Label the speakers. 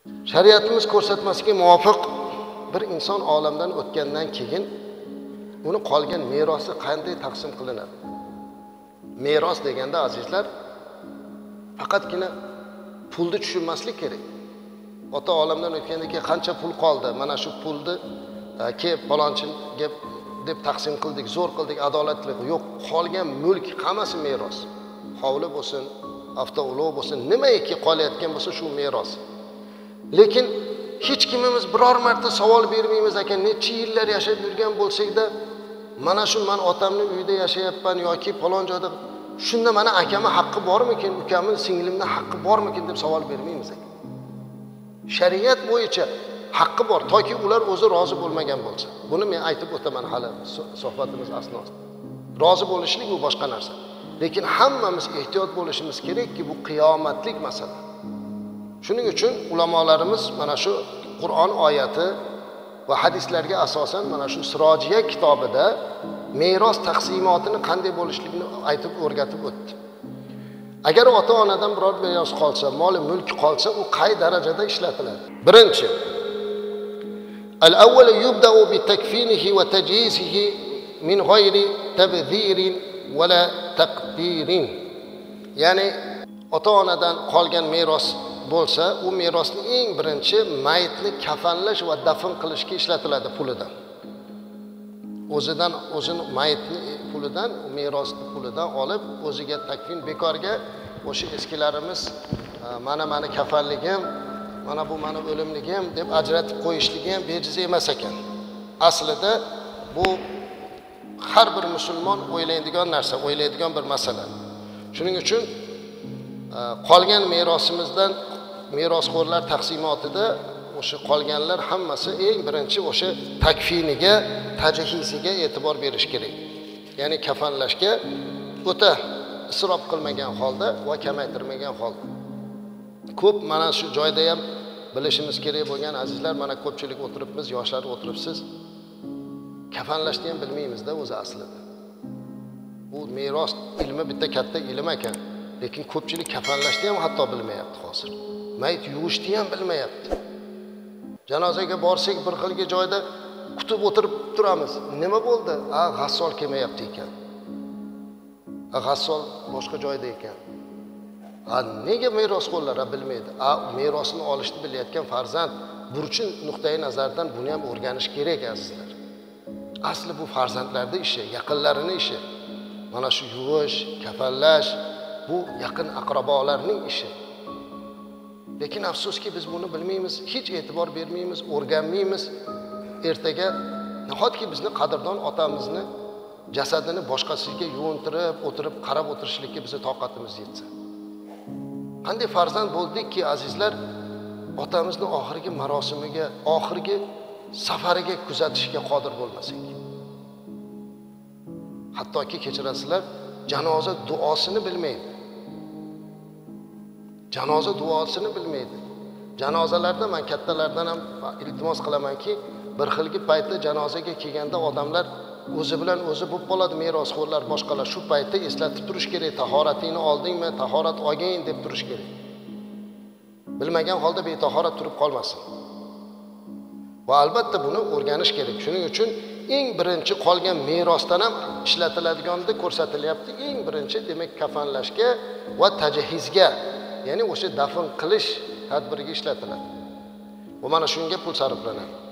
Speaker 1: Shariatimiz ko'rsatmasiga muvofiq bir inson olamdan o'tgandan keyin uni qolgan merosi qanday taqsim qilinadi? Meros deganda azizlar, faqatgina pulni tushunmaslik kerak. Ota olamdan o'tgandan keyin qancha pul qoldi? Mana shu pulni palonchiga deb taqsim qildik, zo'r qildik, adolatli yo'q. Qolgan mulk hammasi meros. Hovli bo'lsin, avtoulov bo'lsin, nimaiki qolayotgan bo'lsa shu meros. Lekin hech kimimiz biror marta savol bermaymiz ekan, necha yillar yashab yurgan bo'lsak-da, mana shu men otamning uyida yashayapman yoki falon joyda, shunda mana akamning haqqi bormikin, ukamning singlimning haqqi bormikin deb savol bermaymiz ekan. Shariat bo'yicha haqqi bor, toki ular o'zi rozi bo'lmagan bo'lsa. Buni men aytib o'taman hali suhbatimiz asnosida. Rozi bo'lishlik bu boshqa narsa. Lekin hammamiz ehtiyot bo'lishimiz kerakki, bu qiyomatlik masala. Shuning uchun ulamolarimiz mana shu Qur'on oyati va hadislarga asosan mana shu Sirojiya kitobida meros taqsimotini qanday bo'lishligini aytib o'rgatib o'tdi. Agar ota-onadan biror meros qolsa, mol mulk qolsa, u qay darajada ishlatiladi? Birinchi, al-awwal yubda'u bi takfinihi va tajhizihi min g'ayri tabdhirin va la taqdirin. Ya'ni ota-onadan qolgan meros bo'lsa, u merosni eng birinchi mayitni kafanlash va dafn qilishga ishlatiladi pulidan. O'zini mayitni pulidan, merosni pulidan olib, o'ziga takfin bekorga o'sha eskilarimiz mana kafanligim, mana bu meni o'limligim deb ajratib qo'yishligi ham bejiz emas ekan. Aslida bu har bir musulmon o'ylaydigan narsa, o'ylaydigan bir masala. Shuning uchun qolgan merosimizdan merosxo'rlar taqsimotida o'sha qolganlar hammasi eng birinchi o'sha takfiniga, tajhiziga e'tibor berish kerak. Ya'ni kafanlashga o'ta isrof qilmagan holda va kamaytirmagan holda. Ko'p mana shu joyda ham bilishimiz kerak bo'lgan azizlar, mana ko'pchilik o'tiribmiz, yoshlar o'tiribsiz. Kafanlashni ham bilmaymizda o'zi aslida. Bu meros ilmi bitta katta ilm ekan, lekin ko'pchilik kafanlashni ham hatto bilmayapti hozir. Mayit yuvishni ham bilmayapti. Janozaga borsak bir xilga joyda kutib o'tirib turamiz. Nima bo'ldi? G'assol kelmayapti ekan. G'assol boshqa joyda ekan. Nega merosxo'rlar bilmaydi? Merosni olishni bilayotgan farzand burchi nuqtai nazardan buni ham o'rganish kerak azizlar. Asli bu farzandlarning ishi, yaqinlarining ishi. Mana shu yuvish, kafanlash bu yaqin aqrabolarning ishi. Lekin afsuski biz buni bilmaymiz, hech e'tibor bermaymiz, o'rganmaymiz. Ertaga nahotki bizni qadrdon otamizni jasadini boshqasiga yuvintirib, o'tirib qarab o'tirishlikka bizni toqatimiz yetsa. Qanday farzand bo'ldikki azizlar, otamizni oxirgi marosimiga, oxirgi safariga kuzatishga qodir bo'lmasak. Hattoki kechirasizlar, janoza duosini bilmaydi. Janoza duosini bilmaydi. Janozalarda men kattalardan ham iltimos qilamanki, bir xilgi paytda janozaga kelganda odamlar o'zi bilan o'zi bo'lib qoladi, merosxo'rlar boshqalar shu paytda eslatib turish kerak, tahoratingni oldingmi, tahorat olgin deb turish kerak. Bilmagan holda betahorat turib qolmasin. Va albatta buni o'rganish kerak. Shuning uchun eng birinchi qolgan merosdan ham ishlatiladiganda ko'rsatilyapti. Eng birinchi demak kafanlashga va tajhizga, ya'ni o'sha dafn qilish tadbiriga ishlatiladi. Va mana shunga pul sarflanadi.